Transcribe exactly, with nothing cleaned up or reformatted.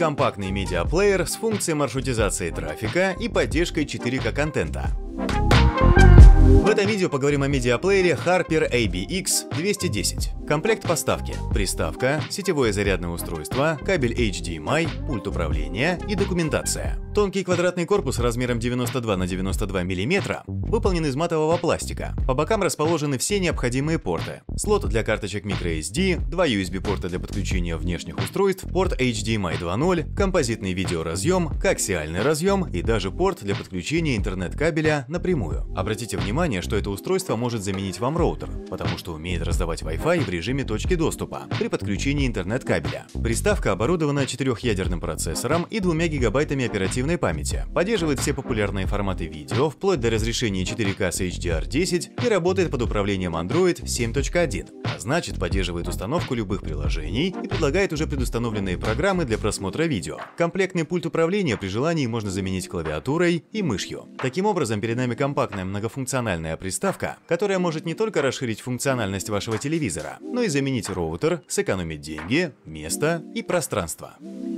компактный медиаплеер с функцией маршрутизации трафика и поддержкой четыре ка контента. В этом видео поговорим о медиаплеере Harper эй би икс двести десять. Комплект поставки: приставка, сетевое зарядное устройство, кабель эйч ди эм ай, пульт управления и документация. Тонкий квадратный корпус размером девяносто два на девяносто два миллиметра выполнен из матового пластика. По бокам расположены все необходимые порты: слот для карточек microSD, два ю эс би-порта для подключения внешних устройств, порт эйч ди эм ай два ноль, композитный видеоразъем, коаксиальный разъем и даже порт для подключения интернет-кабеля напрямую. Обратите внимание, что это устройство может заменить вам роутер, потому что умеет раздавать Wi-Fi в режиме точки доступа при подключении интернет-кабеля. Приставка оборудована четырехъядерным процессором и двумя гигабайтами оперативной памяти, поддерживает все популярные форматы видео, вплоть до разрешения четыре ка с эйч ди ар десять и работает под управлением Android семь точка один, а значит поддерживает установку любых приложений и предлагает уже предустановленные программы для просмотра видео. Комплектный пульт управления при желании можно заменить клавиатурой и мышью. Таким образом, перед нами компактная многофункциональная приставка, которая может не только расширить функциональность вашего телевизора, но и заменить роутер, сэкономить деньги, место и пространство.